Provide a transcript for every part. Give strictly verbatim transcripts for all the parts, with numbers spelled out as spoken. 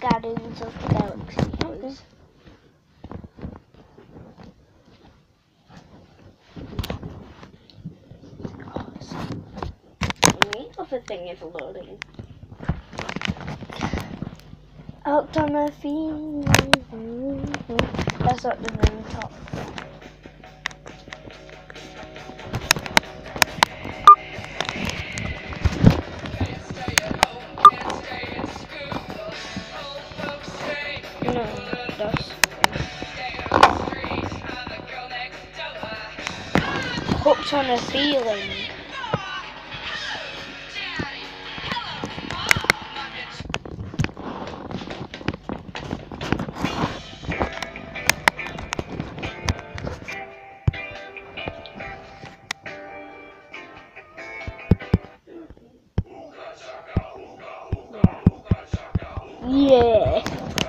Guardians of the Galaxy is. The other thing is loading. Out on a field. That's not the very top. No, that's hooked on a feeling. Yeah.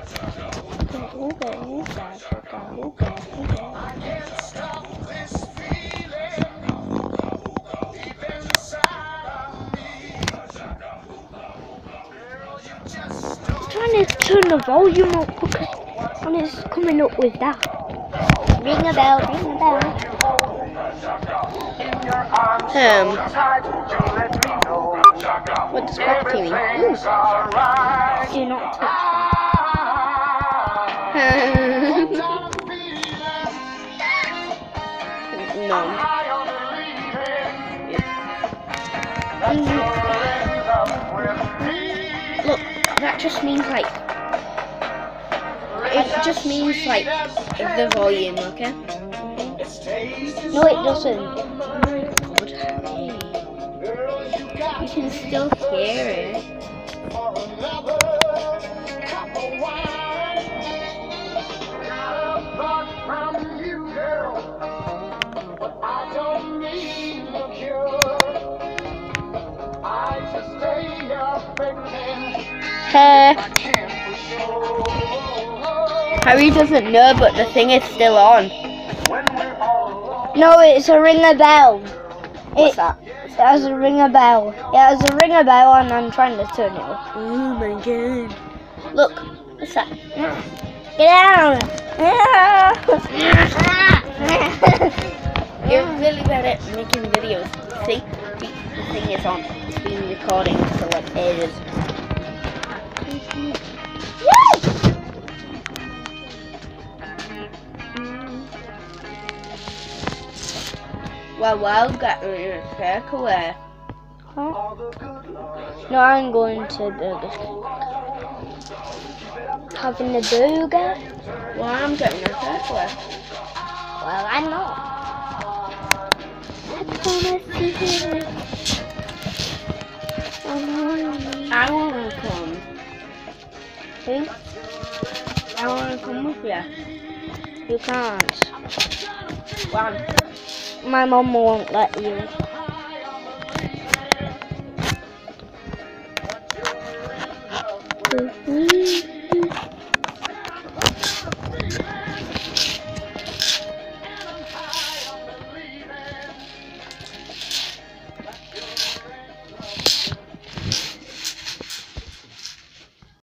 Trying to turn the volume up and it's coming up with that. Ring a bell, ring a bell. Um, what does Crack mean? Ooh. Do not touch No. Look, that just means like, it just means like the volume, okay? No, it doesn't. You can still hear it. Hey. Harry doesn't know, but the thing is still on. No, it's a ring a bell. What's it, that? It has a ring a bell. It has a ring a bell and I'm trying to turn it off. Oh my god. Look, what's that? Get down! You're really bad at making videos. See? The, the thing is on. It's being recording for like ages. Well, well, got in a circle where? Huh? No, I'm going to Burger King. Having the burger? Well, I'm getting a circle where? Well, I'm not. I want to come. Who? I want to come with you. You can't. Why? My mum won't let you.